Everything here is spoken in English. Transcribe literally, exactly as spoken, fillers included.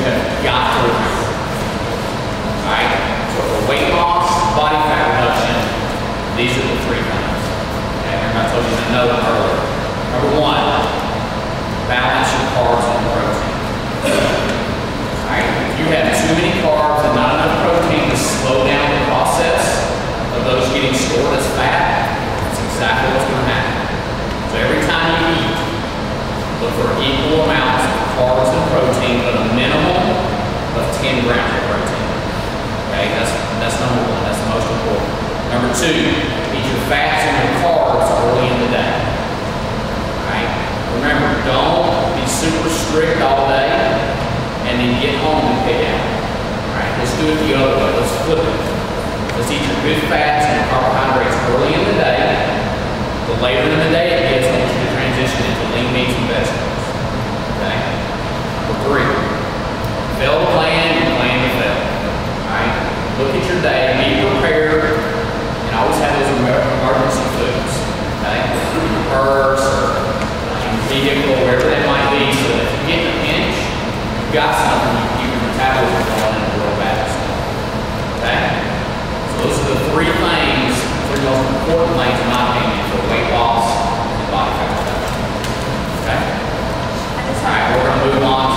have got to remember. Alright? So for weight loss, body fat reduction, these are the three things. Okay, remember I told you to know them earlier. Number one, balance your carbs and protein. Alright? If you have too many carbs and not enough protein to slow down the process of those getting stored as fat, that's exactly what's going to happen. So every time you eat, look for equal amounts of carbs and protein, but a minimum of ten grams of protein. Okay, that's, that's number one. That's the most important. Number two, eat your fats and your carbs early in the day. Alright? Remember, don't be super strict all day and then get home and pay out. Alright? Let's do it the other way. Let's flip it. Let's eat your good fats and carbohydrates early in the day. The later in the day it gets, I want you to transition into lean meats and vegetables. Okay? Number three, fail to plan, you plan to fail. Alright? Look at your day, be prepared, and always have those emergency foods. Okay? In your purse or in your vehicle, wherever that might be, so that if you get in a pinch, you've got something, you keep your metabolism going in a real bad stuff. Okay? So those are the three things, three most important things in my opinion for weight loss and body fat reduction. Okay? Alright, we're going to move on